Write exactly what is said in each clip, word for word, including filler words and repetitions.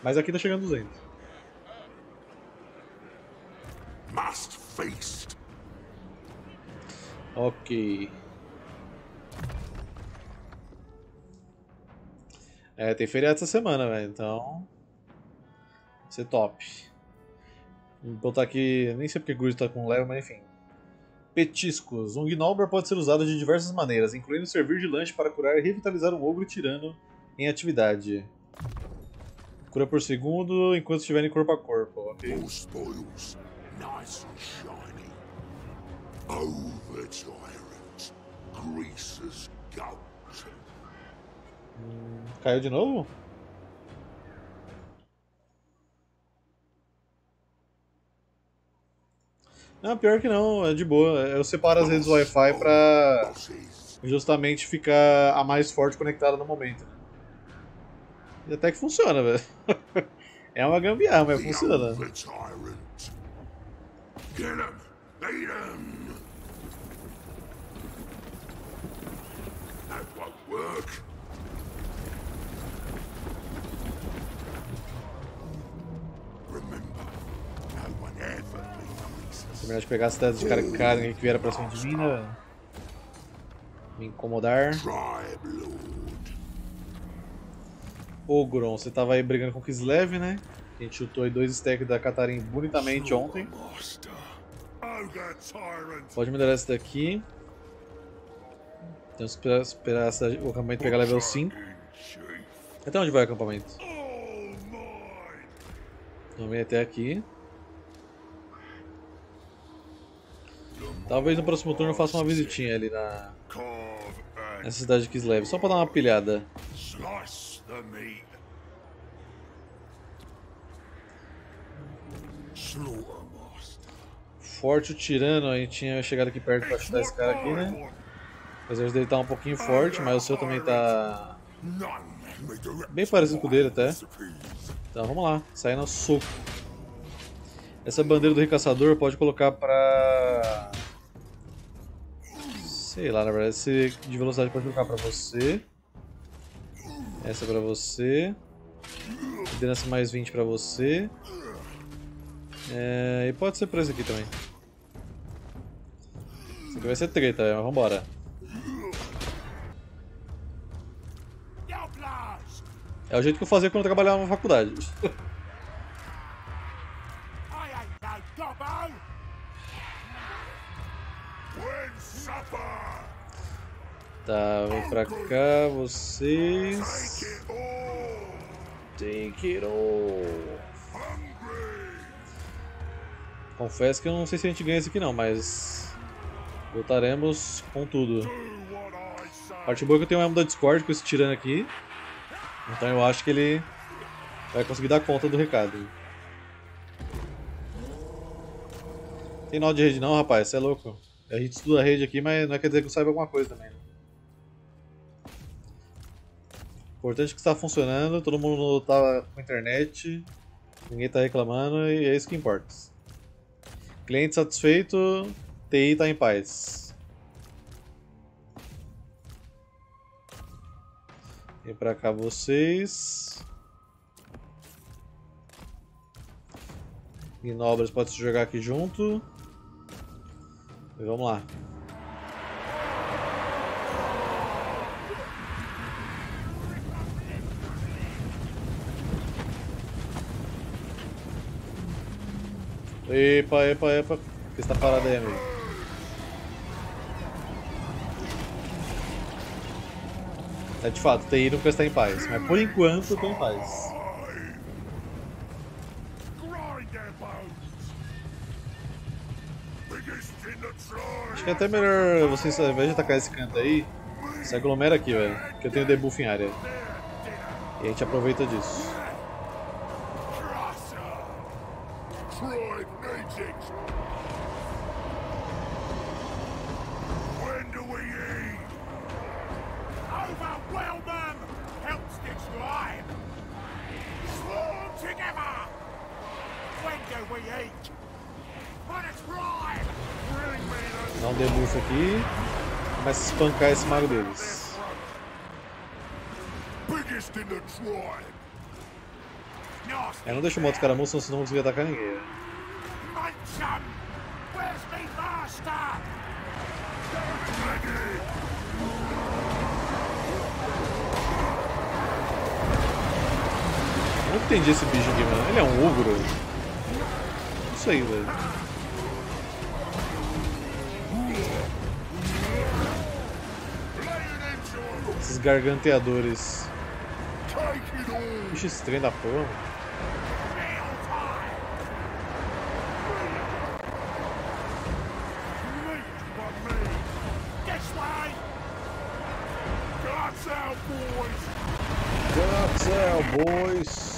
Mas aqui tá chegando duzentos. Must feast. Ok. É, tem feriado essa semana, velho, então... Vai ser top. Vou botar aqui... Nem sei porque Grid tá com level, mas enfim. Petiscos. Um Gnolber pode ser usado de diversas maneiras, incluindo servir de lanche para curar e revitalizar um ogro tirano em atividade. Cura por segundo enquanto estiverem corpo a corpo, ok? More spoils. Nice and shiny. Over tyrant. Greaser's gold. Hum, caiu de novo? Não, pior que não, é de boa. Eu separo às vezes o Wi-Fi pra Bosses. justamente ficar a mais forte conectada no momento. E até que funciona, velho. É uma gambiarra, mas The funciona. over tyrant. Get him. Beat him. That won't work. Remember, no one ever leaves us. Terminar de pegar as cidades de cara que vieram pra cima de mim, né, velho? Me incomodar. Tribe Lord. Ogron, você tava aí brigando com o Kislev, né? A gente chutou aí dois stacks da Catarina bonitamente ontem. Master. Ogre tyrant. Pode melhorar esse daqui. Temos que esperar, esperar essa, o acampamento pegar level cinco. Até onde vai o acampamento? Vamos vir até aqui. Talvez no próximo turno eu faça uma visitinha ali na nessa cidade de Kislev, só pra dar uma pilhada. Slice the meat. Slaughter master. Forte o tirano, a gente tinha chegado aqui perto pra chutar esse cara aqui, né? O exército dele tá um pouquinho forte, mas o seu também tá bem parecido com o dele até. Então vamos lá, sair no soco. Essa bandeira do Rei Caçador pode colocar pra... Sei lá, na verdade, esse de velocidade pode colocar pra você. Essa pra você. Liderança mais vinte pra você. É... E pode ser pra esse aqui também. Isso aqui vai ser treta, mas vambora. É o jeito que eu fazia quando eu trabalhava na faculdade. Tá, vem pra cá, vocês. Take it all. Confesso que eu não sei se a gente ganha esse aqui não, mas lutaremos com tudo. A parte boa é que eu tenho um emo da Discord com esse tirano aqui. Então eu acho que ele vai conseguir dar conta do recado. Tem nó de rede não, rapaz, você é louco. A gente estuda a rede aqui, mas não quer dizer que eu saiba alguma coisa também. Importante que está funcionando, todo mundo tá com internet, ninguém tá reclamando e é isso que importa. Cliente satisfeito, T I tá em paz. Vem pra cá vocês. Inobras pode se jogar aqui junto. E vamos lá. Epa, epa, epa. O que está parado aí, amigo? É de fato, T I nunca está em paz, mas por enquanto eu estou em paz. Acho que é até melhor vocês, ao invés de atacar esse canto aí, se aglomera aqui, velho. Que eu tenho debuff em área. E a gente aproveita disso. Dá um debuff aqui. Começa a espancar esse mago deles. É, não deixa o moto escaramuça, senão vocês não vão conseguir atacar ninguém. Eu não entendi esse bicho aqui, mano. Ele é um ogro? Não sei, velho. Esses garganteadores. Bicho estranho da porra. Guts out, boys.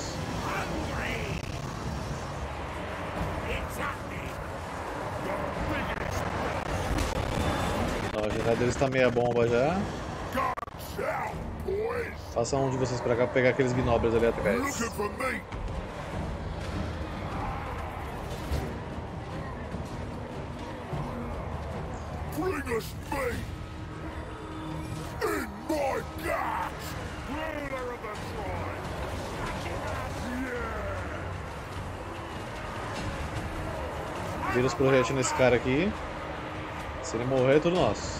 Ó, a janela deles tá meia bomba já. Faça um de vocês pra cá pra pegar aqueles gnobres ali atrás. Vira os projéteis nesse cara aqui. Se ele morrer, é tudo nosso.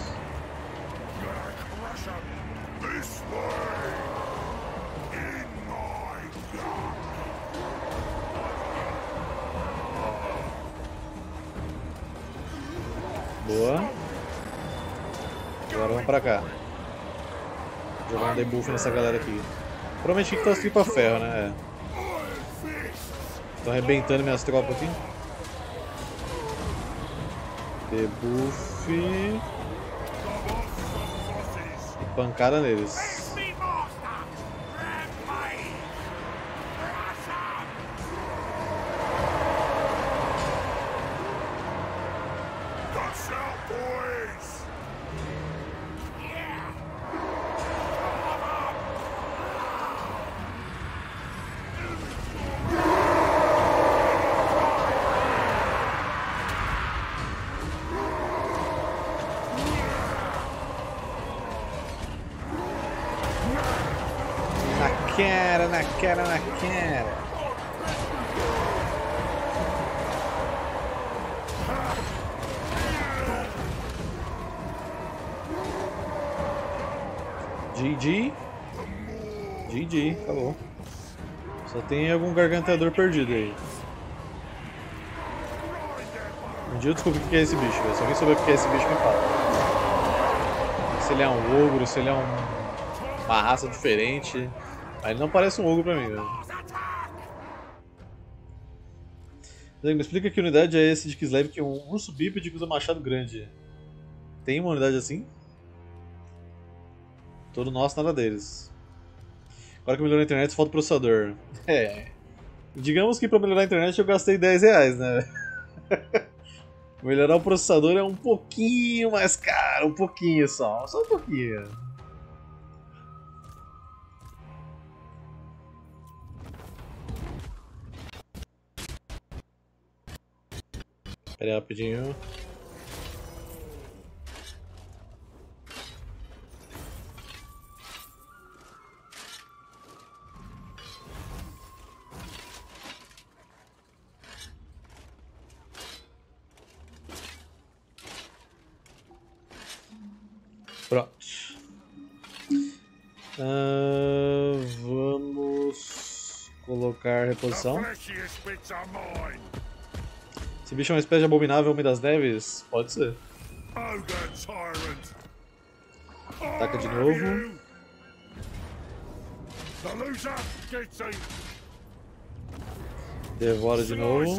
Boa. Agora vamos pra cá. Jogar um debuff nessa galera aqui. Provavelmente que tá as tripas ferro, né? Estão arrebentando minhas tropas aqui. Debuff. E pancada neles. Cara, na cara, na cara. G G. G G, acabou. Só tem algum garganteador perdido aí. Um dia eu descobri o que é esse bicho. Se alguém souber o que é esse bicho, me fala. Se ele é um ogro, se ele é um... uma raça diferente. Mas ele não parece um ogro pra mim, velho. Me explica que unidade é esse de Kislev que é um urso bípede que usa machado grande. Tem uma unidade assim? Todo nosso, nada deles. Agora que melhorou a internet, falta o processador. É. Digamos que pra melhorar a internet eu gastei dez reais, né? Melhorar o processador é um pouquinho mais caro, um pouquinho só. Só um pouquinho. Pera aí, rapidinho. Pronto. Uh, vamos colocar reposição. Esse bicho é uma espécie de abominável homem das neves? Pode ser. Ataca de novo. Devora de novo.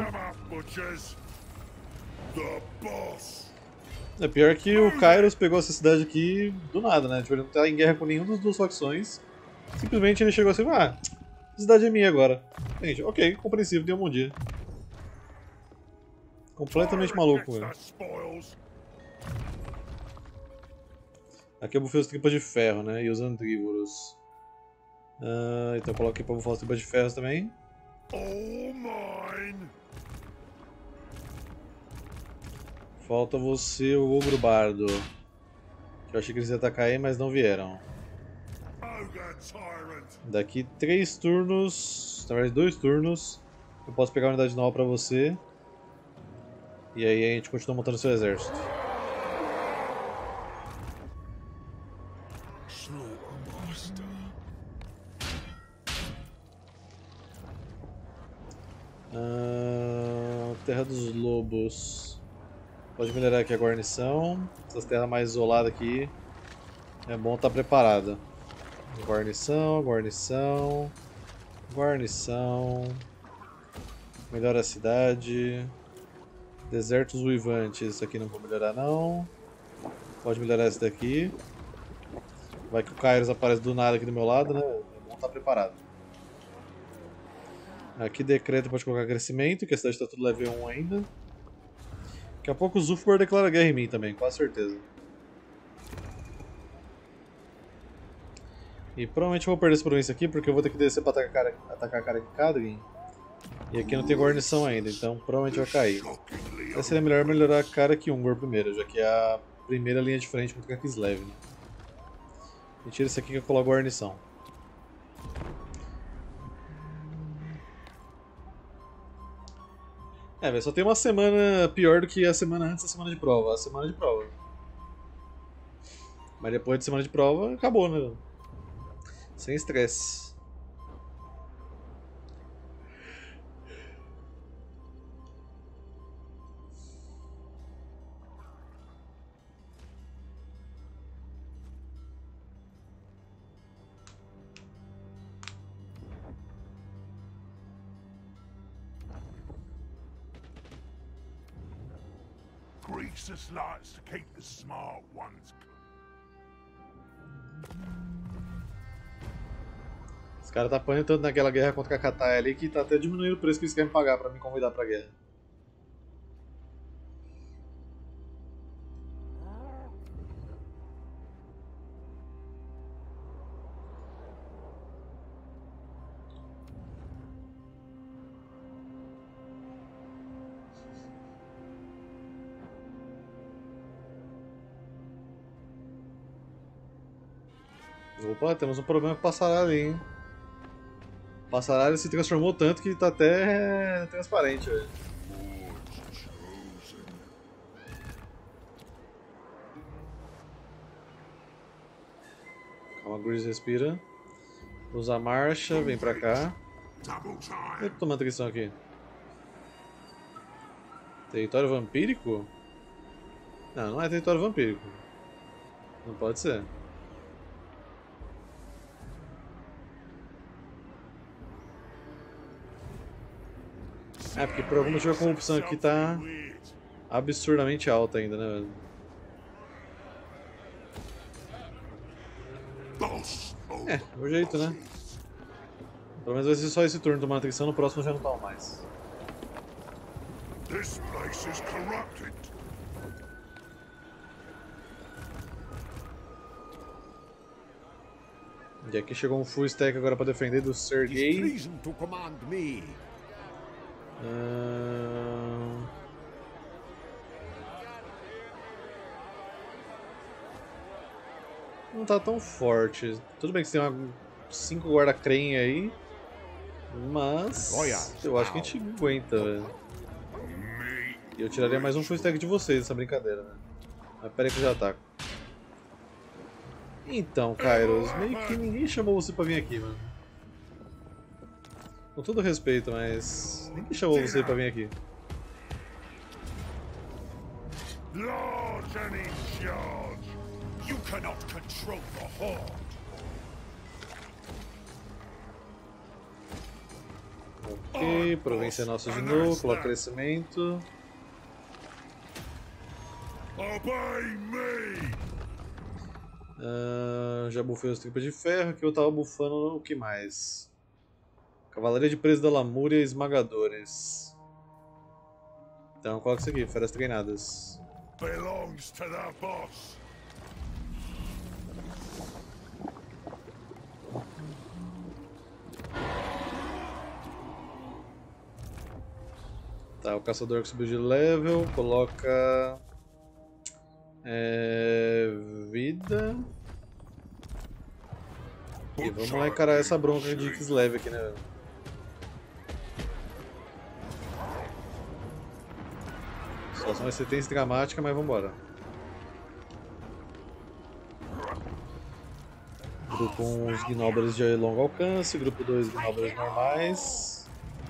É pior que o Kairos pegou essa cidade aqui do nada, né? Tipo, ele não tá em guerra com nenhuma das duas facções. Simplesmente ele chegou assim, ah, a cidade é minha agora. Gente, ok, compreensível, deu um bom dia. Completamente maluco, velho. Aqui eu bufei as tripas de ferro, né? E os andrívoros. Uh, então eu coloquei pra bufar as tripas de ferro também. Falta você, o ogro bardo. Que eu achei que eles iam atacar aí, mas não vieram. Ogre tyrant. Daqui três turnos, na verdade dois turnos, eu posso pegar uma unidade nova pra você. E aí a gente continua montando seu exército. Slaughtermaster. Ah, Terra dos Lobos. Pode melhorar aqui a guarnição. Essas terras mais isoladas aqui. É bom estar preparada. Guarnição, guarnição. Guarnição. Melhora a cidade. Desertos uivantes. Isso aqui não vou melhorar não. Pode melhorar esse daqui. Vai que o Kairos aparece do nada aqui do meu lado, né? É bom estar preparado. Aqui decreto pode colocar crescimento, que a cidade está tudo level um ainda. Daqui a pouco o Zulfbar declara guerra em mim também, com certeza. E provavelmente eu vou perder essa província aqui, porque eu vou ter que descer para atacar, atacar a cara de Kadrin. E aqui não tem guarnição ainda, então provavelmente vai cair. Aí seria melhor melhorar a cara que Ungor primeiro, já que é a primeira linha de frente contra a Kislev. Né? E tira isso aqui que eu coloco guarnição. É, velho, só tem uma semana pior do que a semana antes da semana de prova. A semana de prova. Mas depois de semana de prova, acabou, né? Sem estresse. Greasus likes to keep the smart ones. Os caras tá apanhando tanto naquela guerra contra a Katai ali que tá até diminuindo o preço que eles querem pagar pra me convidar pra guerra. Opa, temos um problema com o Passaralho ali, hein? O Passaralho se transformou tanto que tá até transparente, velho. Calma, Grease, respira. Usa a marcha, vem pra cá. Eu tô tomando atenção aqui. Território vampírico? Não, não é território vampírico. Não pode ser. É, porque por algum motivo a corrupção aqui tá absurdamente alta ainda, né, velho? É, é o jeito, né? Pelo menos vai ser só esse turno tomando atenção, no próximo já não toma mais. This place is corrupted. E aqui chegou um full stack agora pra defender do Sergei. Uh... Não tá tão forte. Tudo bem que você tem uma cinco guarda-crem aí, mas eu acho que a gente aguenta, velho. E eu tiraria mais um full stack de vocês nessa brincadeira, né? Mas pera aí que eu já ataco. Então, Kairos, meio que ninguém chamou você pra vir aqui, mano. Com todo respeito, mas ninguém chamou você pra vir aqui. Large and in charge. You cannot control the horde. Ok, província nossa de novo, coloca crescimento. Obey me. Uh, já bufei os tripas de ferro, que eu tava bufando o que mais? Cavalaria de Preso da Lamúria e Esmagadores. Então coloca isso aqui, feras treinadas. Belongs to the boss. Tá, o caçador que subiu de level, coloca... É... Vida... E vamos lá encarar essa bronca de Kislev aqui, né? A situação vai ser tensa e dramática, mas vambora. Grupo um, os Gnobres de longo alcance. Grupo dois, Gnobres normais.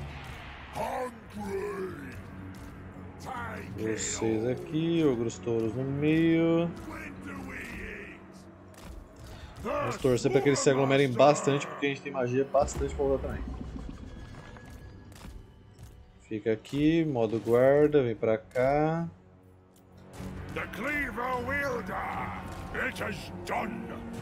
Vocês aqui, Ogros Touros no meio. Vamos torcer para que eles se aglomerem bastante, porque a gente tem magia bastante para usar também. Fica aqui, modo guarda, vem pra cá. The Cleaver Wielder! It is done!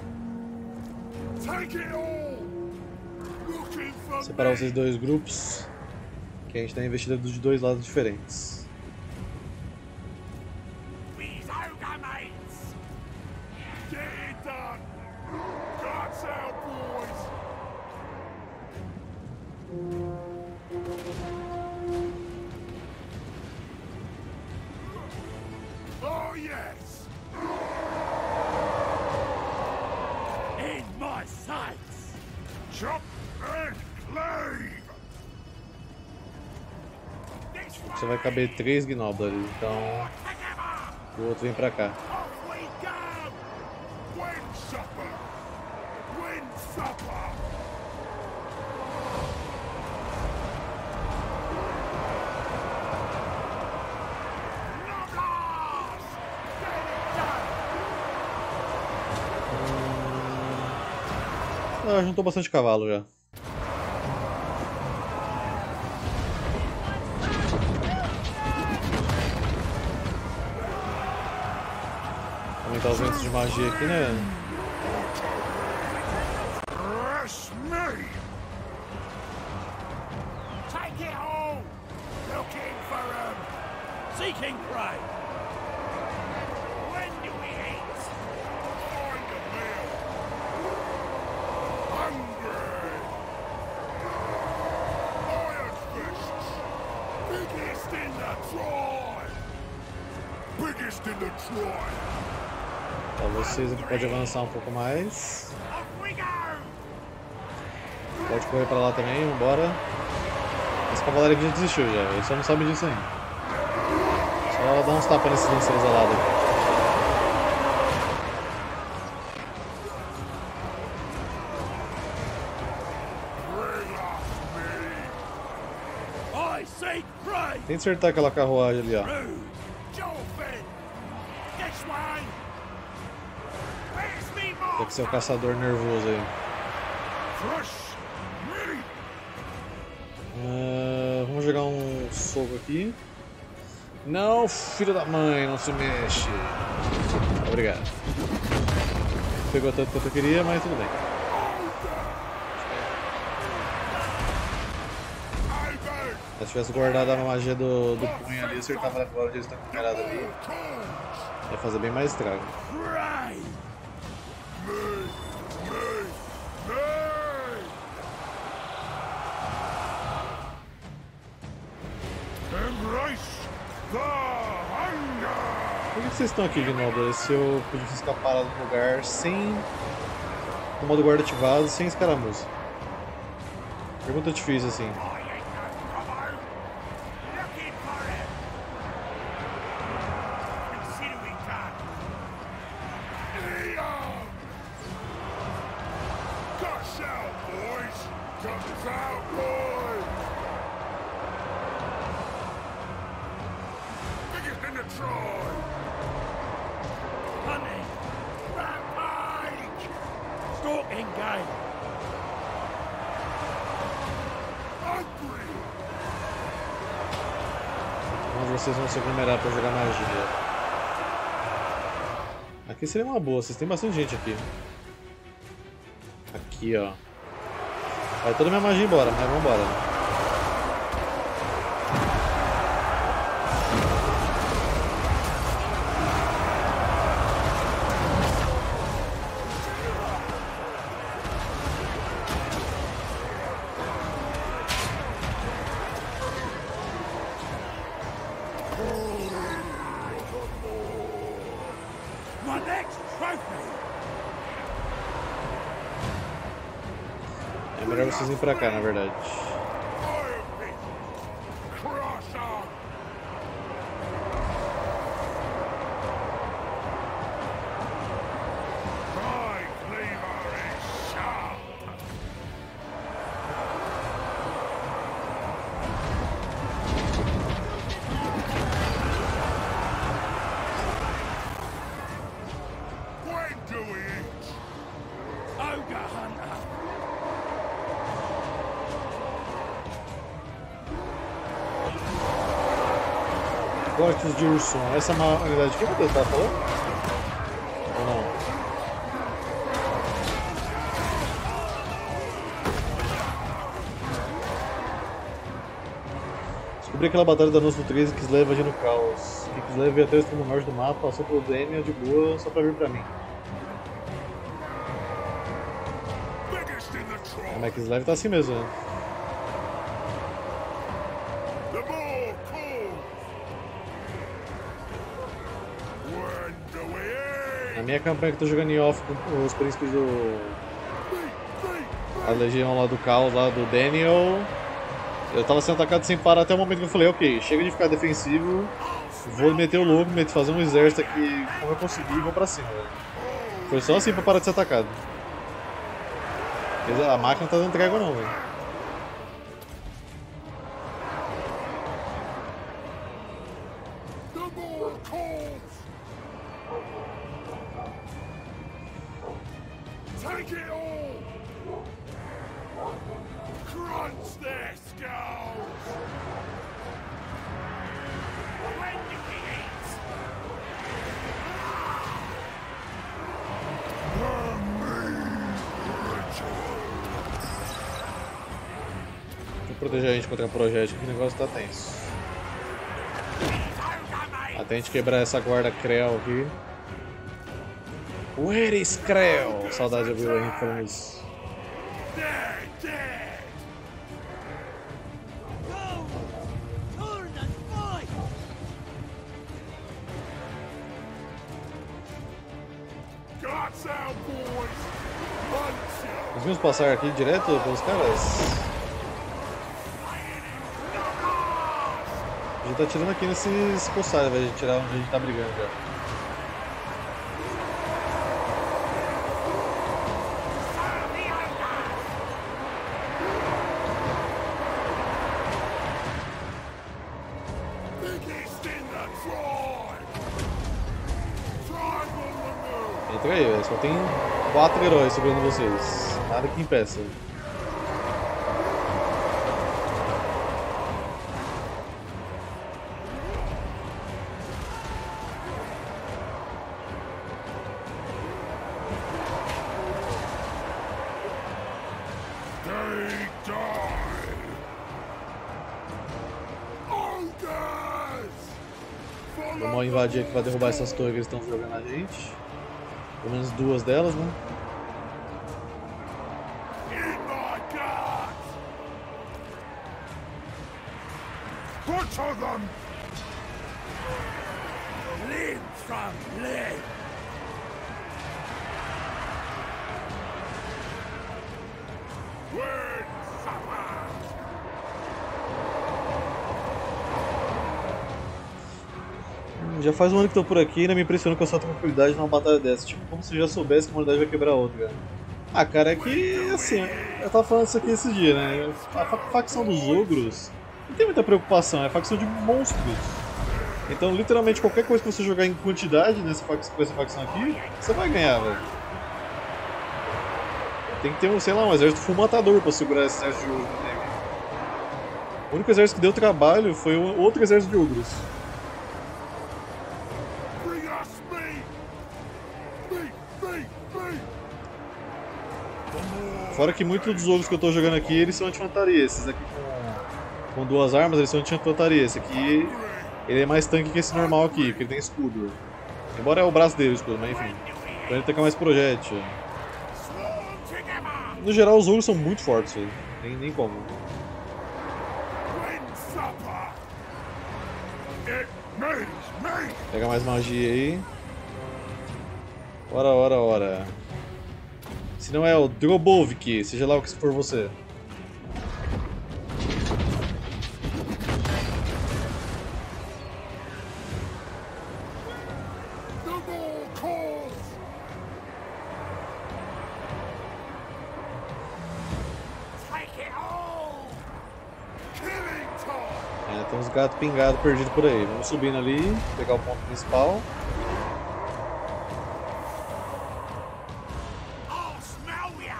Take it all! Looking for Separar me. vocês dois grupos, que a gente está investindo de dois lados diferentes. These ogre mates! Get it done! Guts out, boys! Oh yes! In my sights! Chop and clave! Você vai caber três Gnobres, então o outro vem pra cá. Off we go! Wind supper! Wind supper! Noblesse! Get it done! Ah, juntou bastante cavalo já. Aumentar os ventos de magia aqui, né? Rush me! Take it all! Looking for him! Seeking prey! When do we eat? Find a meal! Hungry! Iron fists! Biggest in the tribe! Biggest in the tribe! Pra vocês aqui pode avançar um pouco mais. Off we go! Pode correr pra lá também, vambora. Esse cavaleiro aqui já desistiu já, ele só não sabe disso ainda. Só dar uns tapas nesses lanceiros alados aqui. I seek prey! Tenta acertar aquela carruagem ali, ó. Rude! Jolfin! This way! Where's me mark? Deve ser o caçador nervoso aí. Fresh me! Ah, vamos jogar um soco aqui. Não, filho da mãe, não se mexe. Obrigado. Pegou tanto quanto eu queria, mas tudo bem. Se eu tivesse guardado a magia do, do punho ali, acertava agora onde eles estão encarados ali. Ia fazer bem mais estrago. Prey! Me! Me! Me! Embrace the hunger! Por que vocês estão aqui, Gnobres? Se eu podia escapar do lugar sem o modo guarda ativado, sem escaramuça. Pergunta difícil assim. I ain't no commo! Looking for him! Consider we done! Eon! Gush out, boys! Guns out, boys! Biggest in the tribe! Hunting! Rampage! Stalking game! Hungry! Onde vocês vão se aglomerar pra jogar magia? Aqui seria uma boa, vocês têm bastante gente aqui. Aqui, ó. Vai toda a minha magia embora, mas vambora. My next trophy! melhor vocês virem pra cá, na verdade. Cortes de urso. Essa é uma unidade que você tá falando? Ou não? Descobri aquela batalha da noite do treze que Kislev agiu no caos. Que Kislev veio até o extremo norte do mapa, passou pelo Demian de boa só pra vir pra mim. É, mas Kislev tá assim mesmo, né? Na minha campanha que eu tô jogando em off com os príncipes do... a legião lá do caos, lá do Daniel, eu tava sendo atacado sem parar até o momento que eu falei, ok, chega de ficar defensivo, vou meter o louco, fazer um exército aqui como eu conseguir e vou pra cima, velho. Foi só assim pra parar de ser atacado. A máquina não tá dando trégua não, velho. Proteger a gente contra o projétil, que o negócio tá tenso. Até a gente quebrar essa guarda Krell aqui. Where is Krell? Saudade de ouvir o Henrique falando isso. Conseguimos passar aqui direto pelos caras? A gente tá tirando aqui nesses poçais, ao invés de tirar onde a gente tá brigando já. Entra aí, velho. Só tem quatro heróis segurando vocês. Nada que impeça. Vamos invadir aqui pra derrubar essas torres que eles estão jogando a gente. Pelo menos duas delas, né? Já faz um ano que tô por aqui e ainda me impressionou com a sua tranquilidade numa batalha dessa. Tipo, como se já soubesse que uma unidade vai quebrar a outra, cara. Ah, cara, é que, assim, eu tava falando isso aqui esse dia, né? A facção dos ogros não tem muita preocupação, é a facção de monstros. Então, literalmente, qualquer coisa que você jogar em quantidade nessa facção, com essa facção aqui, você vai ganhar, velho. Tem que ter, um, sei lá, um exército full matador pra segurar esse exército de ogros, né? O único exército que deu trabalho foi o outro exército de ogros. Fora que muitos dos ogros que eu tô jogando aqui, eles são anti-infantaria. Esses aqui com, com duas armas, eles são anti-infantaria. Esse aqui, ele é mais tanque que esse normal aqui, porque ele tem escudo. Embora é o braço dele o escudo, mas enfim. Pra ele tacar mais projétil. No geral, os ogros são muito fortes, velho. Nem, nem como. Pega mais magia aí. Ora, ora, ora. Se não é o Drobovik, seja lá o que for você. É, tem uns gatos pingados perdidos por aí. Vamos subindo ali, pegar o ponto principal. I'll smell ya!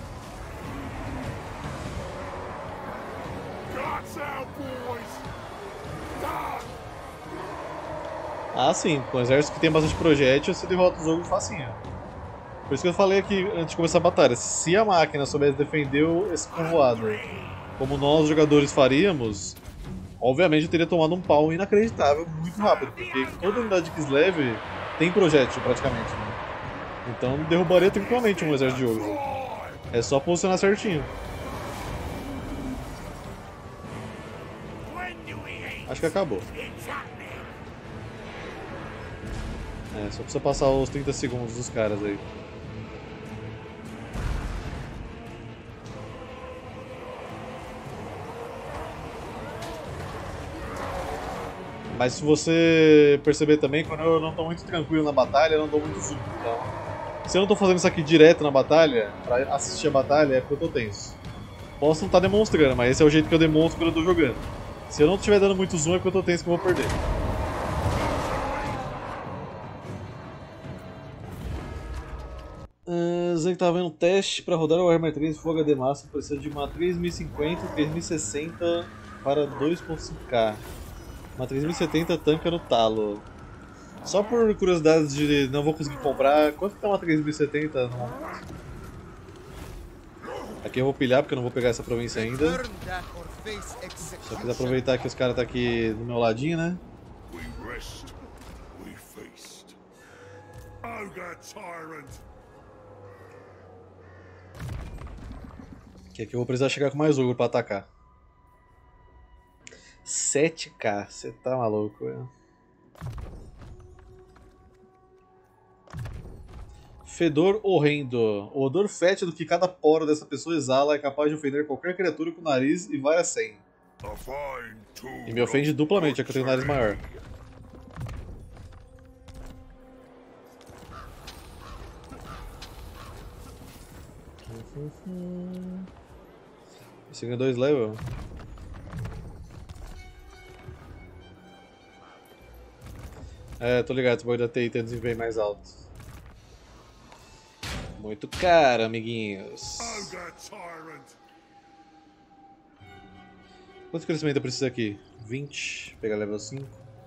Guts out, boys! Done! Ah, sim, com um exército que tem bastante projétil, você derrota o jogo facinho. Por isso que eu falei aqui antes de começar a batalha, se a máquina soubesse defender esse povoado como nós jogadores faríamos, obviamente eu teria tomado um pau inacreditável muito rápido, porque toda unidade de Kislev tem projétil praticamente, né? Então derrubaria tranquilamente um exército de ogros. É só posicionar certinho. Acho que acabou. É, só precisa passar os trinta segundos dos caras aí. Mas se você perceber também, quando eu não estou muito tranquilo na batalha, eu não dou muito zoom. Então, se eu não estou fazendo isso aqui direto na batalha, para assistir a batalha, é porque eu estou tenso. Posso não estar demonstrando, mas esse é o jeito que eu demonstro quando eu estou jogando. Se eu não estiver dando muito zoom, é porque eu estou tenso que eu vou perder. Uh, Zé que tava vendo um teste para rodar o Warhammer três Full H D Master, precisa de uma três mil e cinquenta, três mil e sessenta para dois ponto cinco K. Uma três mil e setenta tanca no talo. Só por curiosidade de não vou conseguir comprar, quanto que tá uma três mil e setenta no momento? Aqui eu vou pilhar porque eu não vou pegar essa província ainda. Só quis aproveitar que os caras tá aqui do meu ladinho, né? We rest, we feast. Ogre tyrant! Que aqui eu vou precisar chegar com mais ogro pra atacar. sete K, você tá maluco, velho. Fedor horrendo. O odor fétido que cada poro dessa pessoa exala é capaz de ofender qualquer criatura com nariz e vai a cem. E me ofende duplamente, já que eu tenho um nariz maior. Esse ganha dois level. É, tô ligado, esse boi da T I tem desempenho mais alto. Muito caro, amiguinhos. Quanto crescimento eu preciso aqui? vinte. Pegar level cinco.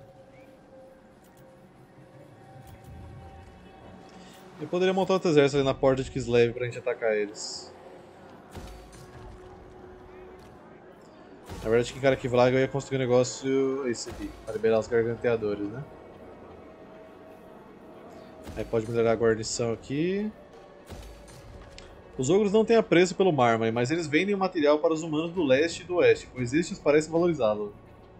Eu poderia montar outro exército ali na porta de Kislev pra gente atacar eles. Na verdade, que cara que Vlaga eu ia construir um negócio esse aqui, para liberar os garganteadores, né? Aí pode melhorar a guarnição aqui. Os ogros não têm apreço pelo mármore, mas eles vendem o material para os humanos do leste e do oeste, pois estes parecem valorizá-lo.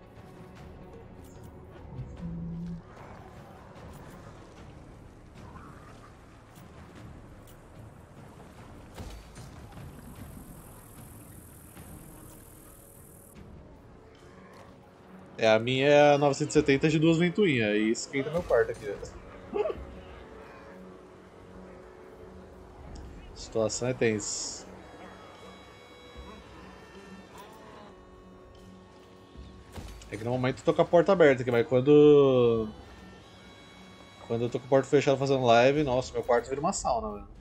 É, a minha é a novecentos e setenta de duas ventoinhas, e esquenta meu quarto aqui. Ó. A situação é tensa. É que no momento eu tô com a porta aberta aqui, mas quando. Quando eu tô com a porta fechada fazendo live, nossa, meu quarto vira uma sauna, velho.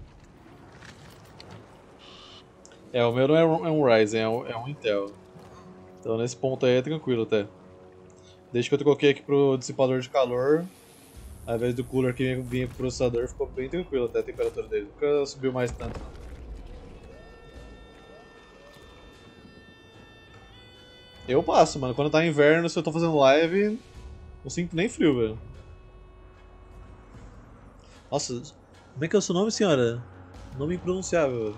É, o meu não é um, é um Ryzen, é um, é um Intel. Então nesse ponto aí é tranquilo até. Desde que eu coloquei aqui pro dissipador de calor, ao invés do cooler que vinha com o processador, ficou bem tranquilo até a temperatura dele. Nunca subiu mais tanto, não. Eu passo, mano. Quando tá inverno, se eu tô fazendo live, não sinto nem frio, velho. Nossa, como é que é o seu nome, senhora? Nome impronunciável.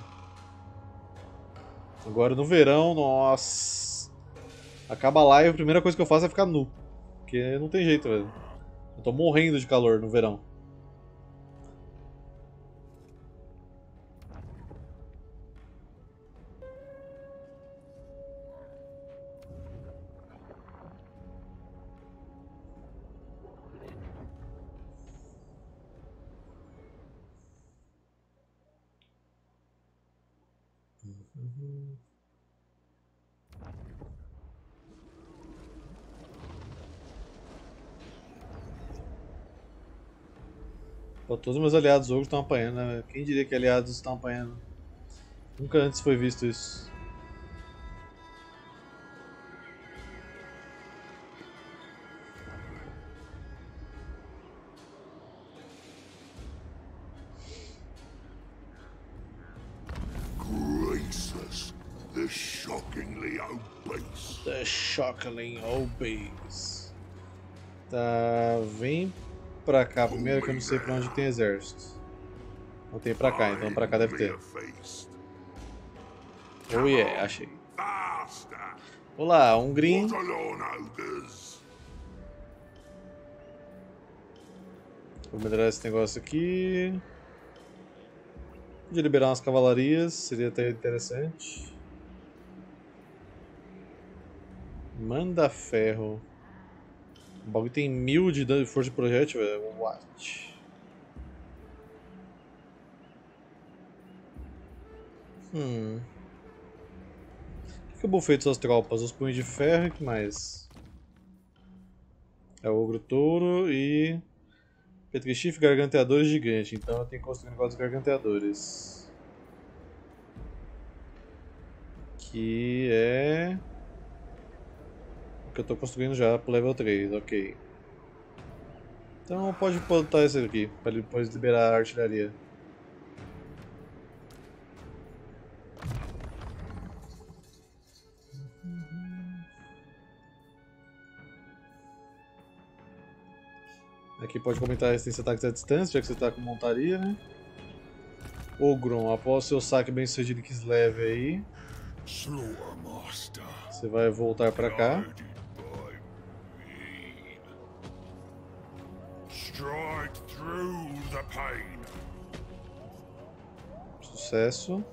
Agora no verão, nossa. Acaba a live, a primeira coisa que eu faço é ficar nu. Porque não tem jeito, velho. Eu tô morrendo de calor no verão. Pô, todos os meus aliados ogros estão apanhando, né? Quem diria que aliados estão apanhando? Nunca antes foi visto isso. Graceless, the shockingly obese. The shockingly obese. Tá, vem pra cá primeiro que eu não sei pra onde tem exército. Não tem pra cá, então pra cá deve ter. Oh yeah, achei. Olá, um green. Vou melhorar esse negócio aqui. De liberar umas cavalarias, seria até interessante. Manda ferro. O bagulho tem mil de dano de força de projétil, velho. What? Hum. O que eu bufei de suas tropas? Os punhos de ferro e o que mais? É o ogro touro e... Petrichifre, garganteador gigante. Então eu tenho que construir um negócio de garganteadores. Que é... que eu estou construindo já pro level três, ok. Então pode botar esse aqui, para depois liberar a artilharia. Aqui pode comentar a resistência a ataques à distância, já que você está com montaria, né? Ogron, após seu saque bem sucedido em Kislev aí, você vai voltar para cá. Sucesso.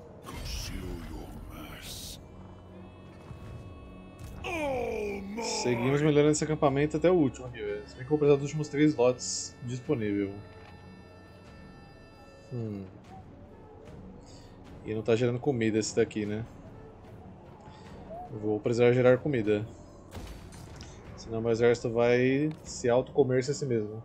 Seguimos melhorando esse acampamento até o último aqui, velho. Você tem que completar os últimos três lotes disponíveis. Hum. E não tá gerando comida esse daqui, né? Eu vou precisar gerar comida. Senão meu exército vai se auto-comer-se a si mesmo.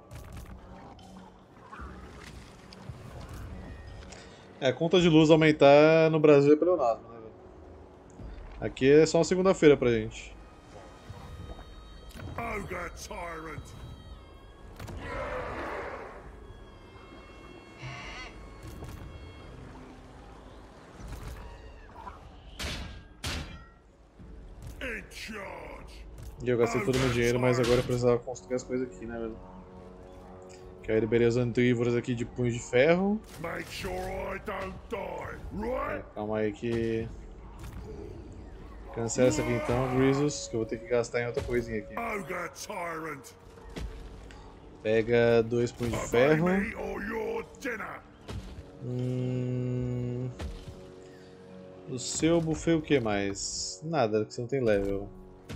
É, a conta de luz aumentar no Brasil é pleonasmo, né, velho? Aqui é só uma segunda-feira pra gente. Ogre tyrant. In charge. E eu gastei todo o meu dinheiro, mas agora eu precisava construir as coisas aqui, né, velho? Que aí eu liberei os antrívoros aqui de punho de ferro. Make sure I don't die, right? É, calma aí que... Cancela essa aqui então, Grisus, que eu vou ter que gastar em outra coisinha aqui. Ogre tyrant. Pega dois punhos de ferro. Me or your dinner. Hum... O seu buffet o que mais? Nada, porque você não tem level.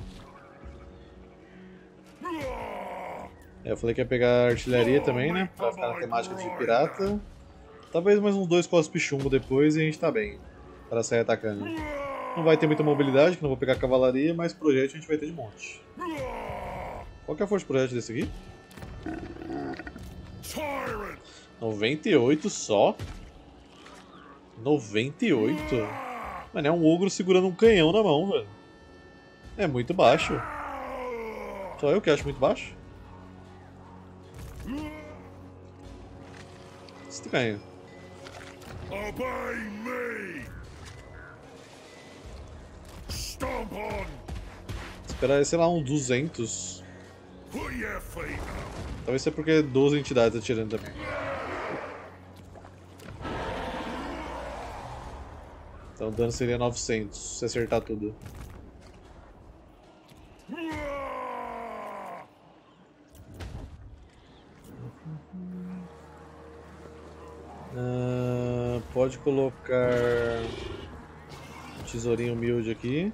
É, eu falei que ia pegar artilharia também, né? Pra ficar na temática de pirata. Talvez mais uns dois cospe chumbo depois e a gente tá bem. Pra sair atacando. Não vai ter muita mobilidade, que não vou pegar cavalaria, mas projétil a gente vai ter de monte. Qual que é a força de projétil desse aqui? noventa e oito só? noventa e oito? Mano, é um ogro segurando um canhão na mão, velho. É muito baixo. Só eu que acho muito baixo? Estranho. Obey me. Stomp on. Esperar, sei lá, um duzentos. Put your feet up. Talvez seja porque doze entidades atirando também. Então o dano seria novecentos, se acertar tudo. Uh, pode colocar um tesourinho humilde aqui.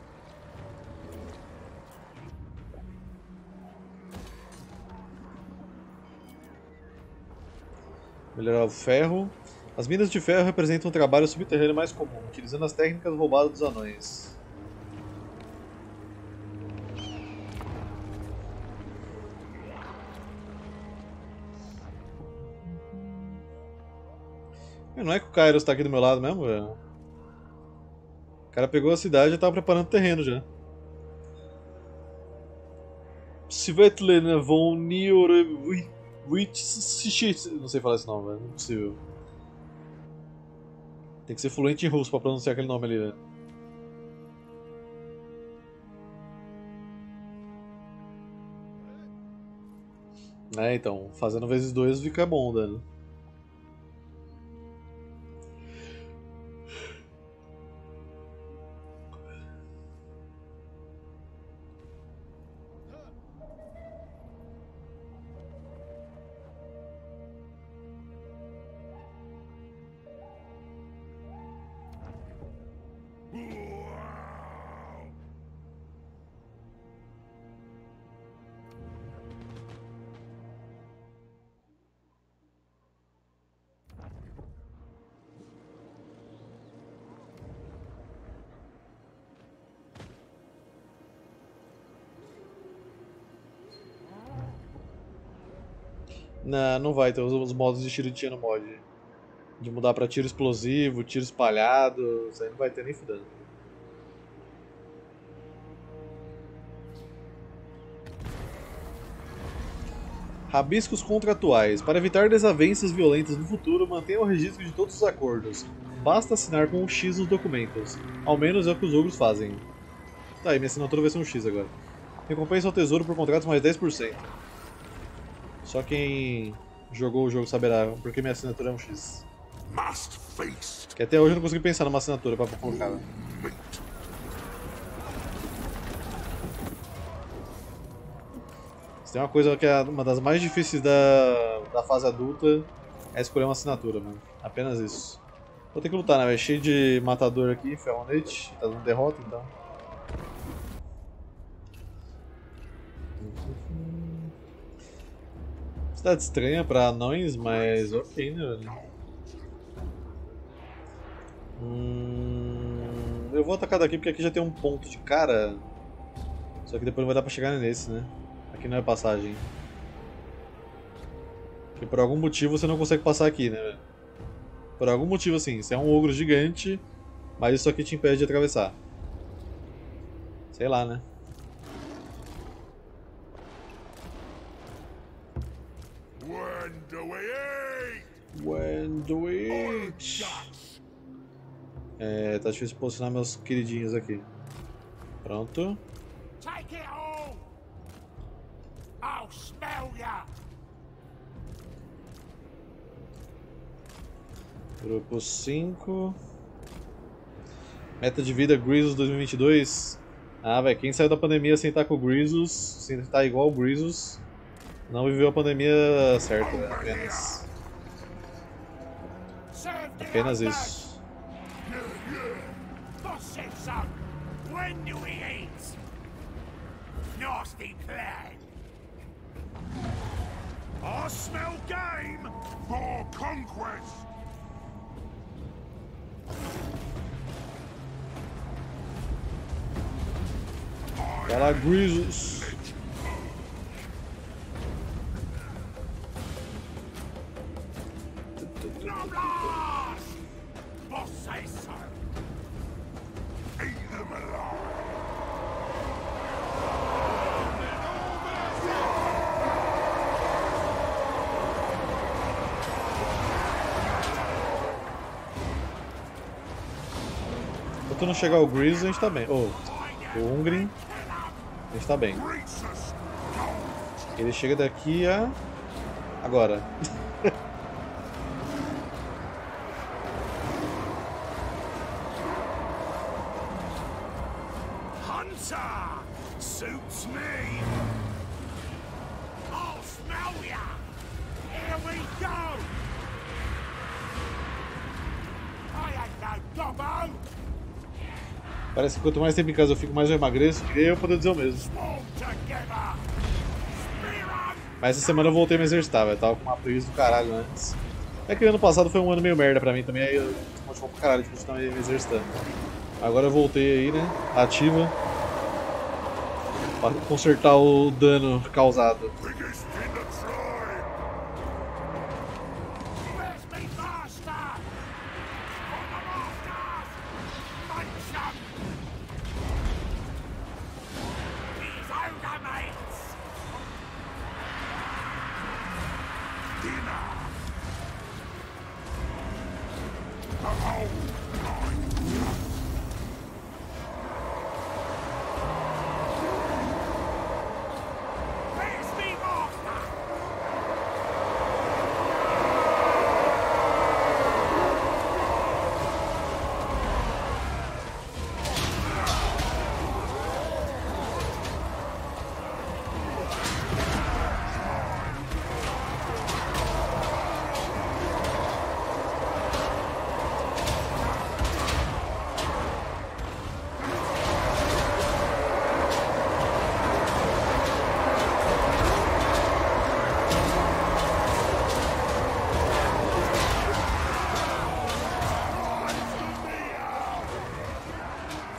Melhorar o ferro. As minas de ferro representam um trabalho subterrâneo mais comum, utilizando as técnicas roubadas dos anões. Não é que o Kairos tá aqui do meu lado mesmo, velho? O cara pegou a cidade e tava preparando o terreno já. Svetlana von Niorevich. Não sei falar esse nome, velho. Não é possível. Tem que ser fluente em russo pra pronunciar aquele nome ali, velho. É, então, fazendo vezes dois fica bom, dano. Não, não vai ter os, os modos de tiro que tinha no mod. De mudar pra tiro explosivo, tiro espalhado, isso aí não vai ter nem fudendo. Rabiscos contratuais. Para evitar desavenças violentas no futuro, mantenha o registro de todos os acordos. Basta assinar com um X nos documentos. Ao menos é o que os ogros fazem. Tá aí, minha assinatura vai ser um X agora. Recompensa ao tesouro por contratos mais dez por cento. Só quem jogou o jogo saberá porque minha assinatura é um X. Que até hoje eu não consegui pensar numa assinatura pra colocar. Se tem uma coisa que é uma das mais difíceis da, da fase adulta, é escolher uma assinatura, mano. Apenas isso. Vou ter que lutar, né? É cheio de matador aqui, Felnet. Tá dando derrota então. Cidade estranha pra anões, mas ok, né, velho? Hum, eu vou atacar daqui porque aqui já tem um ponto de cara. Só que depois não vai dar pra chegar nesse, né? Aqui não é passagem. Porque por algum motivo você não consegue passar aqui, né, velho? Por algum motivo assim, você é um ogro gigante, mas isso aqui te impede de atravessar. Sei lá, né? When do we eat? É, tá difícil posicionar meus queridinhos aqui. Pronto. Take it all. I'll smell ya. Grupo cinco. Meta de vida Grizzles dois mil e vinte e dois. Ah, velho, quem saiu da pandemia sem estar com o Grizzles, sem estar igual o Grizzles, não viveu a pandemia certa, né? Apenas. Apenas isso. When do we eat? Nasty plan. I smell game for conquest. Vai lá, Grizzles. Boss says so. Eat them alive. Enquanto não chegar o Grizzles, a gente tá bem. Oh, o Hungry, a gente tá bem. Ele chega daqui a... agora. Hunter suits me. I'll smell ya. Here we go. I ain't no gobbo. Parece que quanto mais tempo em casa eu fico, mais eu emagreço. Queria eu poder dizer o mesmo. Swarm together. Spear 'em. Mas essa semana eu voltei a me exercitar, velho. Tava com uma preguiça do caralho antes. É que o ano passado foi um ano meio merda pra mim também, aí eu motivou pra caralho de continuar me exercitando. Agora eu voltei aí, né? Ativa. Pra consertar o dano causado. Biggest in the tribe. Where's me master?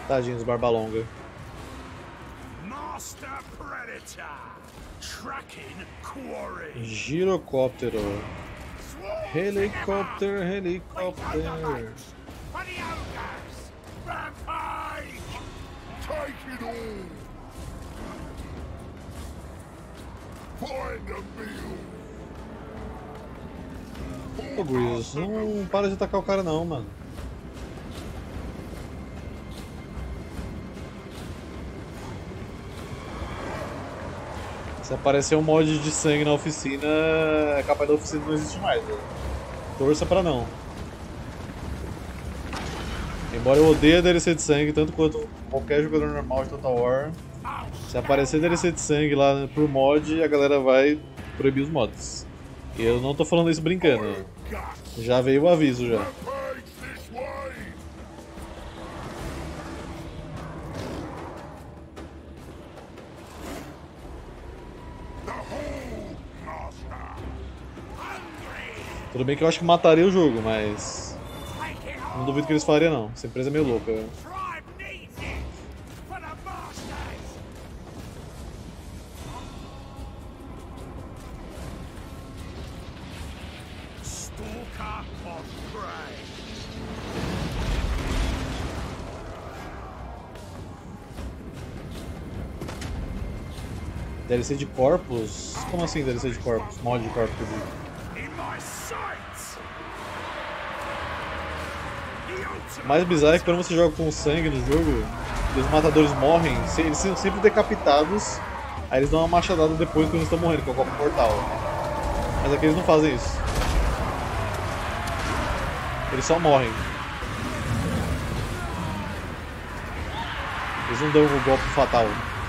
Tadinhos, barba longa. Master Predator. Tracking quarry. Girocóptero. Helicóptero, helicóptero. Rampage. Take it all. Find a meal. Ô, Grievous, não para de atacar o cara não, mano. Se aparecer um mod de sangue na oficina, é capaz da oficina não existir mais, velho. Torça pra não. Embora eu odeie a D L C de sangue, tanto quanto qualquer jogador normal de Total War, se aparecer D L C de sangue lá pro mod, a galera vai proibir os mods. E eu não tô falando isso brincando. Já veio o aviso já. Tudo bem que eu acho que mataria o jogo, mas não duvido que eles fariam não. Essa empresa é meio louca. D L C de corpos? Como assim D L C de corpos? Mod de corpos, quer dizer. O mais bizarro é que quando você joga com sangue no jogo, e os matadores morrem, eles são sempre decapitados, aí eles dão uma machadada depois quando eles estão morrendo, que é o copo mortal. Mas aqui eles não fazem isso. Eles só morrem. Eles não dão o golpe fatal.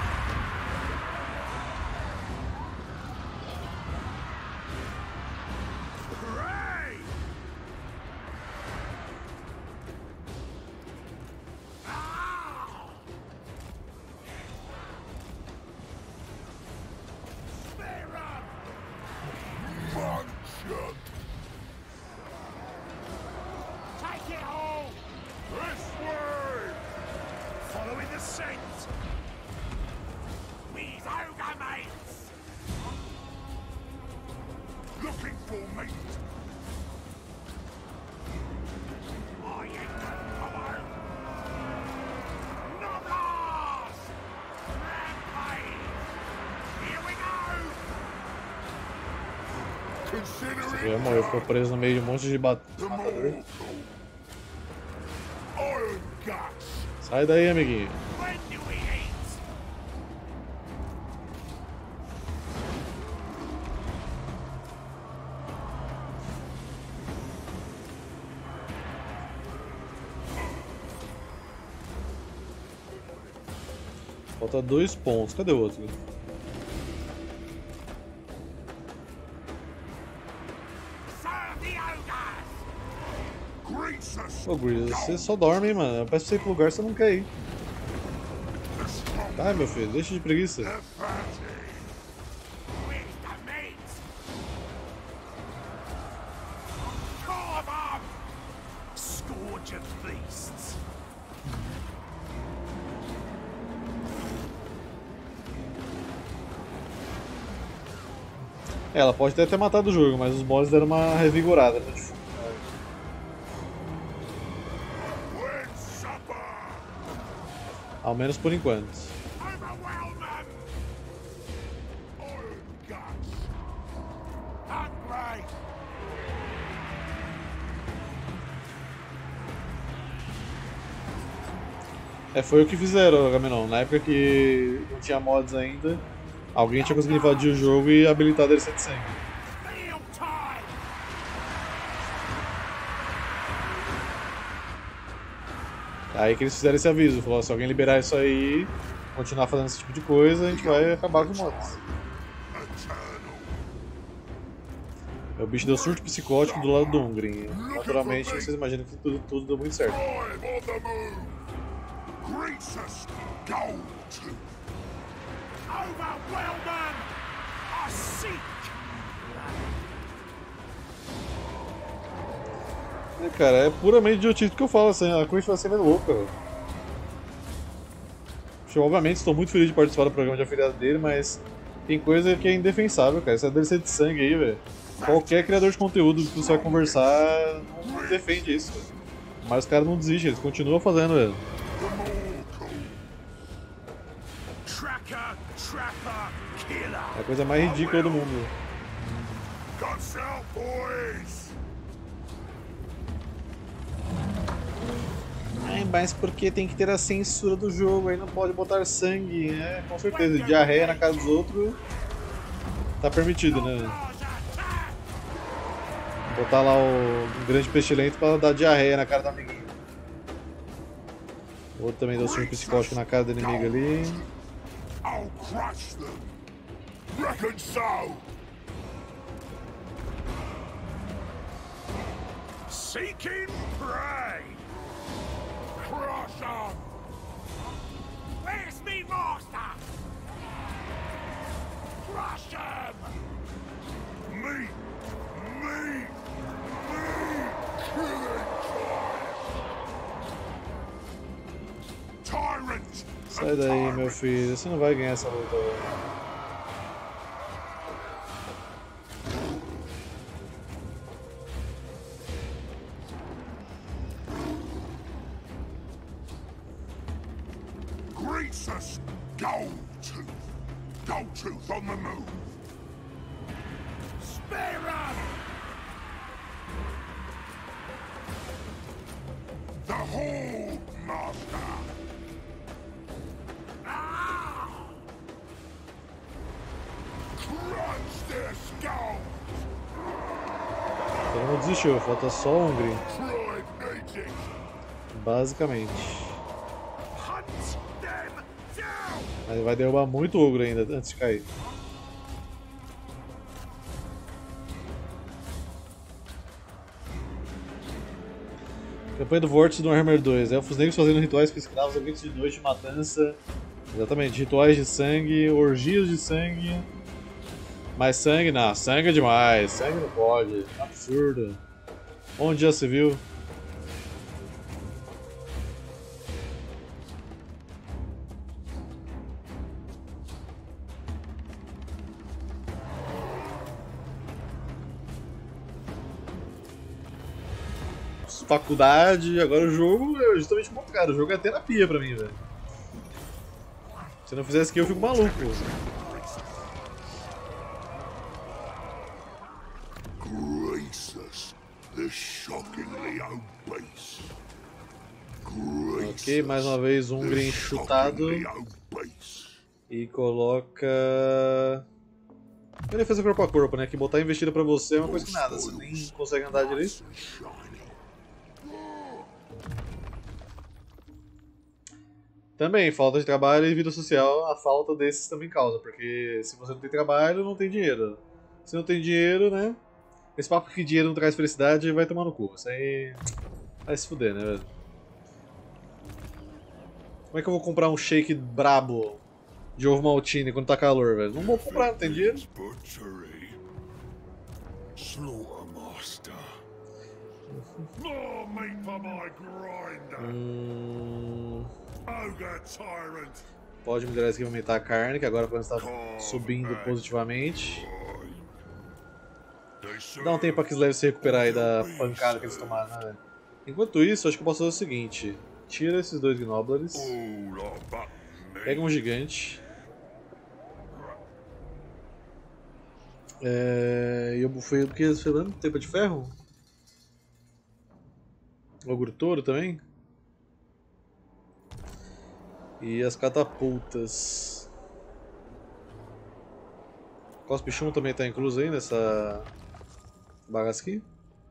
Esse já morreu, ficou preso no meio de um monte de matador. Sai daí, amiguinho. Falta dois pontos. Cadê o outro? Ô, Grievous, você só dorme, hein, mano. Eu peço pra você ir pro lugar, você não quer ir. Tá, meu filho, deixa de preguiça. É, ela pode até ter matado o jogo, mas os boss deram uma revigorada. Né? Ao menos por enquanto. É, foi o que fizeram, Agamenon. Na época que não tinha mods ainda, alguém tinha conseguido invadir o jogo e habilitar a D L C de sangue. Aí que eles fizeram esse aviso, falou, se alguém liberar isso aí, continuar fazendo esse tipo de coisa, a gente vai acabar com os mods. O bicho deu surto psicótico do lado do Ungrim. Naturalmente, vocês imaginam que tudo, tudo deu muito certo. É, cara, é puramente idiotice que eu falo, assim, a Queen vai ser meio louca. Eu, obviamente estou muito feliz de participar do programa de afiliado dele, mas tem coisa que é indefensável, cara. Essa D L C de sangue aí, velho. Qualquer criador de conteúdo que você vai conversar não defende isso, velho. Mas os caras não desistem, eles continuam fazendo, velho. É a coisa mais ridícula do mundo. É, mas porque tem que ter a censura do jogo, aí não pode botar sangue, né? Com certeza, diarreia na casa dos outros tá permitido, né? Botar lá o grande pestilento pra dar diarreia na cara do amiguinho. O outro também deu um surto psicótico na cara do inimigo ali. Seeking prey. Crush on. Where's me master? Crush him. Me, me, me. Killing time. Tyrant. Sai daí, meu filho. Você não vai ganhar essa luta. Greasus, Goldtooth. Goldtooth on the move. Spare him! The Horde Master. Ah! Crunch their skulls. Todo mundo desistiu, falta só o Hungry. Pride native. Basicamente. Hunt them down. Mas vai derrubar muito ogro ainda antes de cair. Campanha do Vórtice do Warhammer dois. Elfos negros fazendo rituais com escravos, eventos de noite, matança. Exatamente, rituais de sangue, orgias de sangue. Mais sangue? Não, sangue é demais. Sangue não pode. Absurdo. Onde já se viu? Faculdade, agora o jogo é justamente o contrário, o jogo é terapia pra mim, velho. Se não fizesse aqui eu fico maluco. Greasus, the shockingly obese. Ok, mais uma vez um green chutado. E coloca... É defesa corpo a corpo, né? Que botar investida pra você é uma coisa que nada, você nem consegue andar direito. Também, falta de trabalho e vida social, a falta desses também causa, porque se você não tem trabalho, não tem dinheiro. Se não tem dinheiro, né? Esse papo que dinheiro não traz felicidade vai tomar no cu. Isso aí vai se fuder, né, velho? Como é que eu vou comprar um shake brabo de ovo maltine quando tá calor, velho? Não vou comprar, não tem dinheiro. Hum... Pode me dar aqui e aumentar a carne, que agora quando está subindo positivamente. Dá um tempo para que os leves se recuperar aí da pancada que eles tomaram, né, velho? Enquanto isso, acho que eu posso fazer o seguinte: tira esses dois Gnobblers, pega um gigante. É... E eu bufei o que eles falando? Tempo de ferro? Ogro touro também? E as catapultas. Cospe chumbo também está incluso aí nessa bagaça aqui.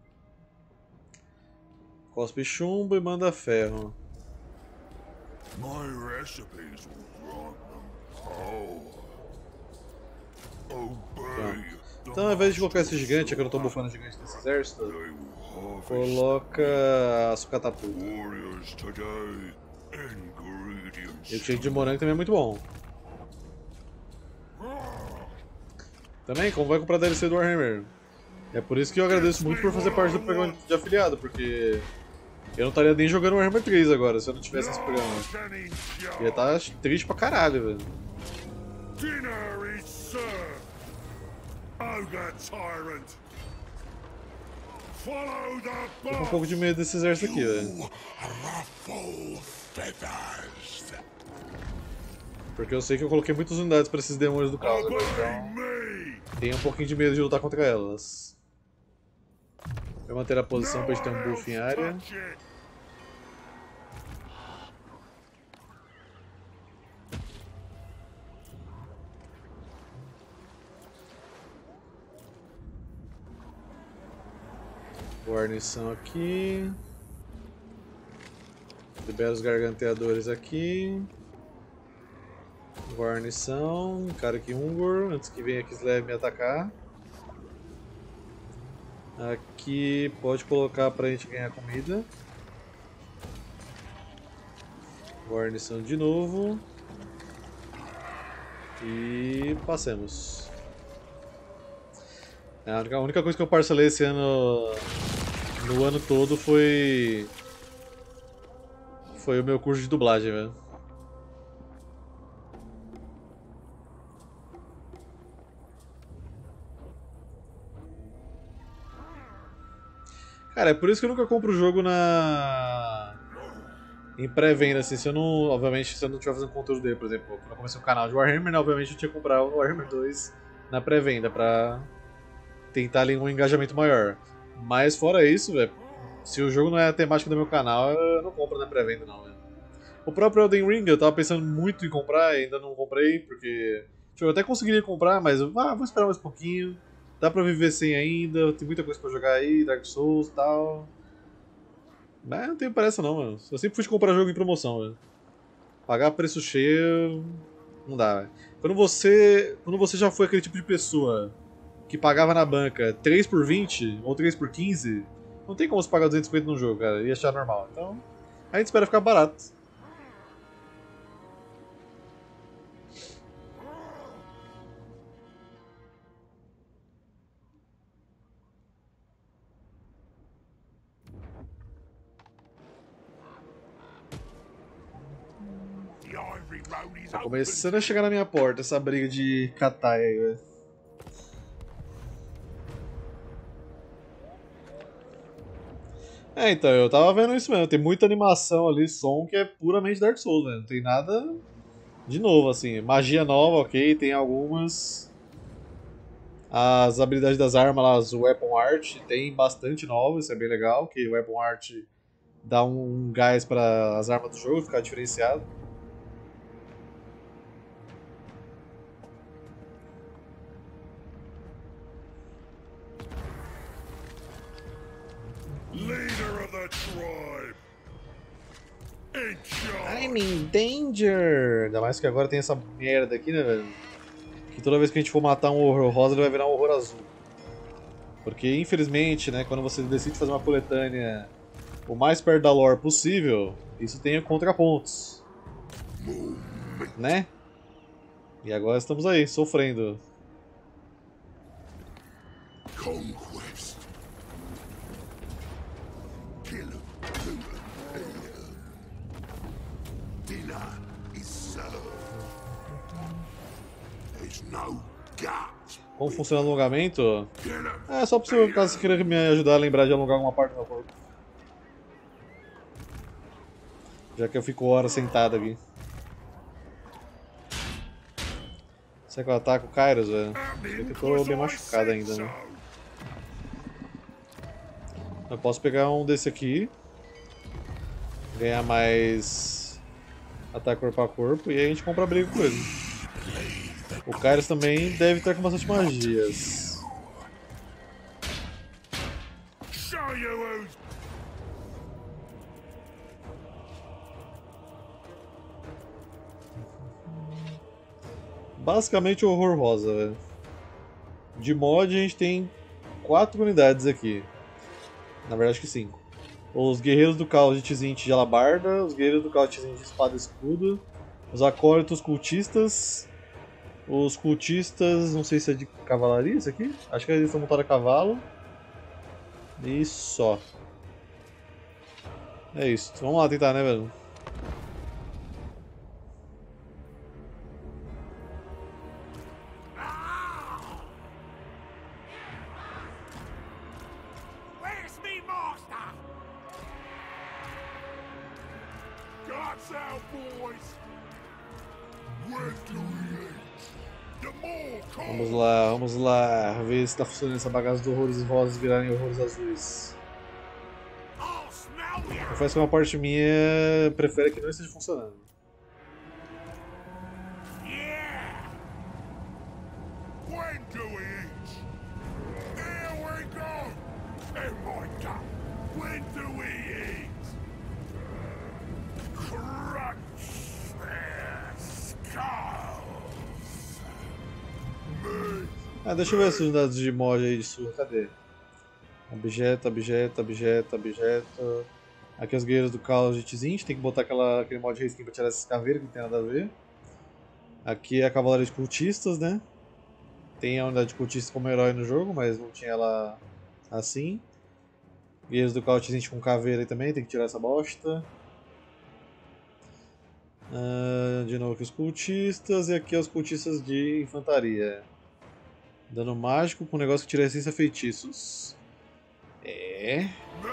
Cospe chumbo e manda ferro. Então, ao invés de colocar esse gigante, é que eu não estou bufando o gigante desse exército, coloca as catapultas. E o shake de morango também é muito bom. Também, como vai comprar D L C do Warhammer? É por isso que eu agradeço muito por fazer parte do programa de afiliado, porque Eu não estaria nem jogando Warhammer três agora se eu não tivesse esse programa. Ia estar triste pra caralho, velho. Dinner is served. Ogre tyrant. Follow the Tô com um pouco de medo desse exército aqui, velho. Porque eu sei que eu coloquei muitas unidades pra esses demônios do caos agora, então tenho um pouquinho de medo de lutar contra elas. Vou manter a posição pra gente ter um buff em área. Guarnição aqui. Libera os garganteadores aqui. Guarnição. Cara aqui, Ungor, antes que venha Kislev me atacar. Aqui pode colocar pra gente ganhar comida. Guarnição de novo. E passemos. A única coisa que eu parcelei esse ano, no ano todo, foi foi o meu curso de dublagem, velho. Cara, é por isso que eu nunca compro o jogo na em pré-venda, assim, se eu não, obviamente, se eu não estiver fazendo conteúdo dele, por exemplo, quando eu comecei o canal de Warhammer, né, obviamente eu tinha que comprar o Warhammer dois na pré-venda pra tentar ali um engajamento maior. Mas fora isso, velho, se o jogo não é a temática do meu canal, eu não compro na pré-venda não, velho. O próprio Elden Ring eu tava pensando muito em comprar, ainda não comprei, porque tipo, eu até conseguiria comprar, mas eu ah, vou esperar mais um pouquinho. Dá pra viver sem ainda, tem muita coisa pra jogar aí, Dark Souls e tal. Mas não tenho pressa não, mano. Eu sempre fui de comprar jogo em promoção, velho. Pagar preço cheio não dá, velho. Quando você, quando você já foi aquele tipo de pessoa que pagava na banca três por vinte ou três por quinze, não tem como você pagar duzentos e cinquenta num jogo, cara, e achar normal. Então, a gente espera ficar barato. Tá começando a chegar na minha porta essa briga de Katai aí, velho. É, então, eu tava vendo isso mesmo. Tem muita animação ali, som que é puramente Dark Souls, velho. Não tem nada de novo, assim. Magia nova, ok, tem algumas. As habilidades das armas lá, as Weapon Art, tem bastante nova, isso é bem legal, que Weapon Art dá um, um gás para as armas do jogo, ficar diferenciado. Leader of the tribe. In charge. I'm in danger! Ainda mais que agora tem essa merda aqui, né, velho? Que toda vez que a gente for matar um horror rosa, ele vai virar um horror azul. Porque, infelizmente, né, quando você decide fazer uma coletânea o mais perto da lore possível, isso tem contrapontos. Né? E agora estamos aí, sofrendo. Conquest. Kill. Dinner is served. There's no gut. Como funciona o alongamento? É só pra você, caso você queira me ajudar a lembrar de alongar alguma parte do meu corpo. Já que eu fico horas sentado aqui. Será que eu ataco o Kairos, velho? Acho que eu tô bem machucado ainda, né? Eu posso pegar um desse aqui. Ganhar mais ataque corpo a corpo e aí a gente compra a briga com ele. O Kairos também deve estar com bastante magias. Show you who's Basicamente o horror rosa, velho. De mod a gente tem quatro unidades aqui. Na verdade acho que cinco. Os guerreiros do caos de Tzint de alabarda, os guerreiros do caos de Tzint de espada e escudo, os acólitos cultistas, os cultistas, não sei se é de cavalaria isso aqui, acho que eles estão montados a cavalo. E só. É isso. Vamos lá tentar, né, velho? Where's me master? Guts out, boys. Where do we eat? The more Vamos lá, vamos lá. Ver se tá funcionando essa bagaça dos horrores rosas virarem horrores azuis. I'll smell you. Confesso que uma parte minha prefere que não esteja funcionando. Yeah. When do we eat? Here we go. Oh my God. When do we eat? Crunch their skulls. Me. Ah, deixa eu ver essas unidades de mod aí de surra. Cadê? Objeto, objeto, objeto, objeto. Aqui as guerreiras do caos de Tzint. Tem que botar aquela, aquele mod de reskin pra tirar essas caveiras que não tem nada a ver. Aqui é a cavalaria de cultistas, né? Tem a unidade de cultista como herói no jogo, mas não tinha ela assim. Guerreiros do caos Tzint com caveira aí também. Tem que tirar essa bosta. Uh, de novo aqui os cultistas. E aqui os cultistas de infantaria. Dano mágico com um negócio que tira a essência feitiços. É.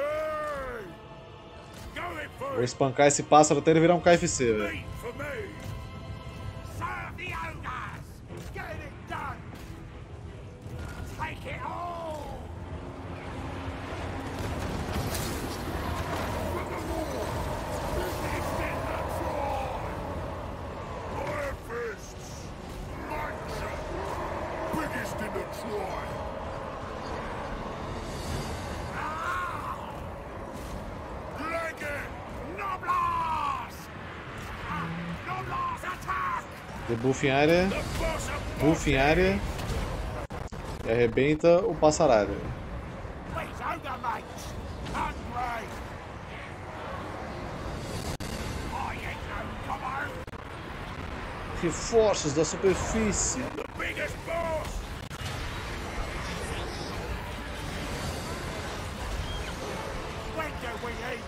Vou espancar esse pássaro até ele virar um K F C, velho. Meat for me. Serve the ogres. Get it done. Take it all. Biggest in the tribe. Iron fists. Mancha. Biggest in the tribe. Leg it. Noblars. Noblars attack. Debuff em área, The boss of buff em área e arrebenta o passaralho. Wait, ogre mates. Hungry. I ain't no cover. Reforços da superfície. The biggest boss. When do we eat?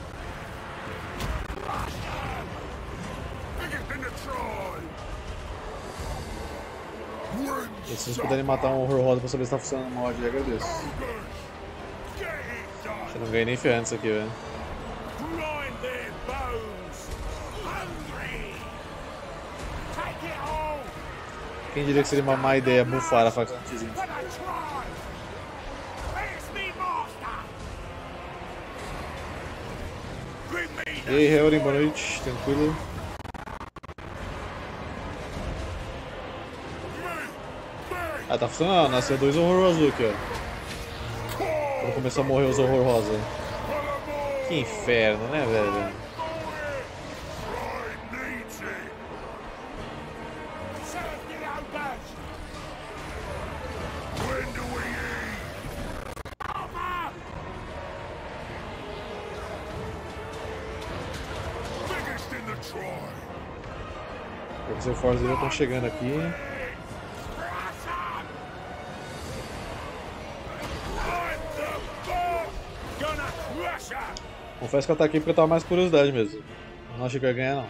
Bastard. Biggest in the tribe. E se vocês puderem matar um horror rosa pra saber se tá funcionando o mod, eu agradeço. Ogres. Get it done. Eu não ganhei nem ferrando isso aqui, velho. Grind their bones. Hungry. Take it all. Quem diria que seria uma má ideia buffar a facção Tzint? When I try. Where's me master? Bring me E aí, Helren, boa noite, tranquilo? Ah, tá funcionando, nasceu dois horror azul aqui, ó. Quando começou a morrer os horror rosa. Que inferno, né, velho? serve the ogres. When do we eat? Over. Biggest in the tribe. Os reforços dele estão chegando aqui. Confesso que eu ataquei porque eu tava mais curiosidade mesmo. Não achei que eu ia ganhar, não.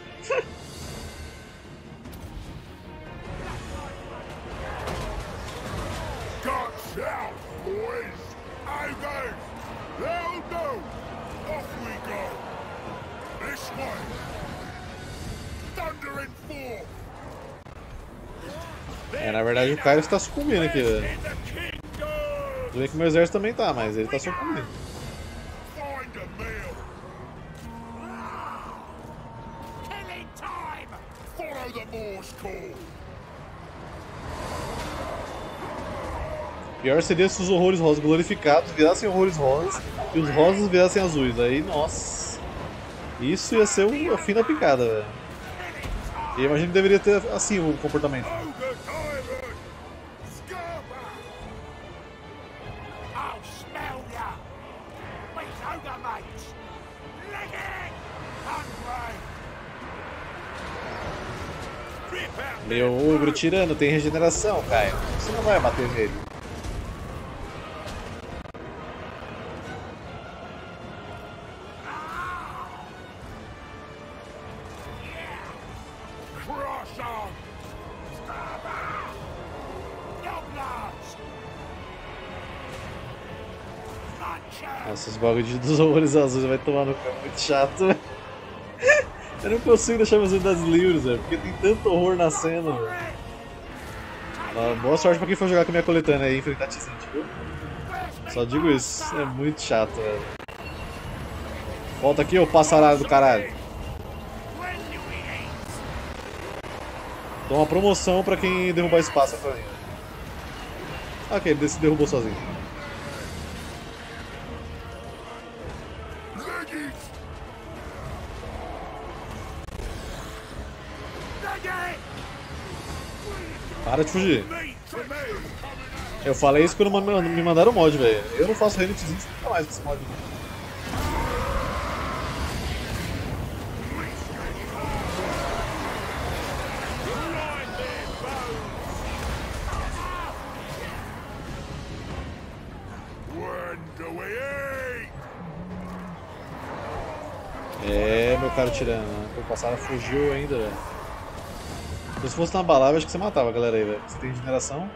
Guts out, boys! Ogres! They'll do! Off we go! This way! Thundering forth! É, na verdade o Kairos tá sucumbindo aqui, velho. In the kingdom! Tudo bem que meu exército também tá, mas ele tá sucumbindo. Find a meal! Killing time! Follow the Morse call! Pior seria se os horrores rosas glorificados virassem horrores rosas e os rosas virassem azuis. Aí, nossa. Isso ia ser o fim da picada, velho. E eu imagino que deveria ter assim o comportamento. Ogre tyrant! Scarpa! I'll smell ya! Wait, ogre mates! Leg it! Hungry! Rip out Meu ogro tirano tem regeneração, Caio. Você não vai bater nele. Ah! Nossa, os bagulho de- dos horrores azuis vai tomar no cu, é muito chato, velho. Eu não consigo deixar minhas unidades livres, velho, porque tem tanto horror na cena, velho. Ah, boa sorte pra quem for jogar com a minha coletânea aí, enfrentar Tizente, viu? Só digo isso, é muito chato, velho. Volta aqui, ô passarado do caralho. Dou uma promoção pra quem derrubar esse pássaro pra mim. Ok, ele se derrubou sozinho. Para de fugir. Eu falei isso quando me mandaram o mod, velho. Eu não faço renitzinho nunca mais com esse mod. É, meu cara tirando, né? O passado fugiu ainda, velho. Se fosse na balada, acho que você matava a galera aí, velho. Você tem regeneração?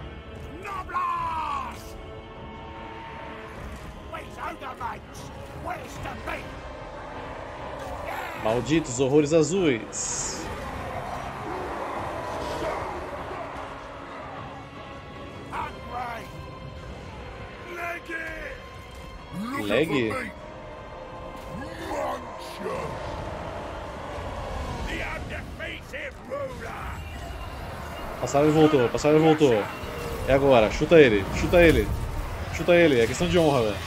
Malditos horrores azuis. Leg? Passaram e voltou, passaram e voltou. É agora, chuta ele, chuta ele. Chuta ele, é questão de honra, velho.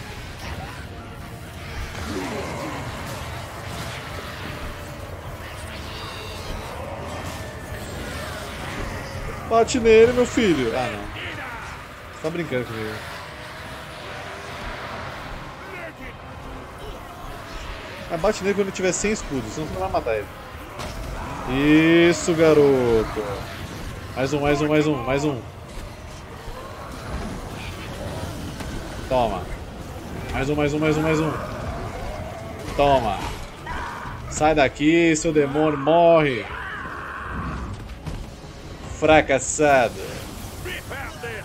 Bate nele, meu filho. Ah, não. Você tá brincando comigo. Mas bate nele quando ele tiver sem escudo, senão você não vai matar ele. Isso, garoto. Mais um, mais um, mais um, mais um. Toma. Mais um, mais um, mais um, mais um. Toma. Sai daqui, seu demônio, morre. Fracassado.